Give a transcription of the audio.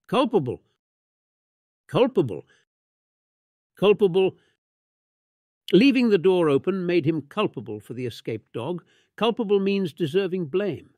Culpable. Culpable. Culpable. Leaving the door open made him culpable for the escaped dog. Culpable means deserving blame.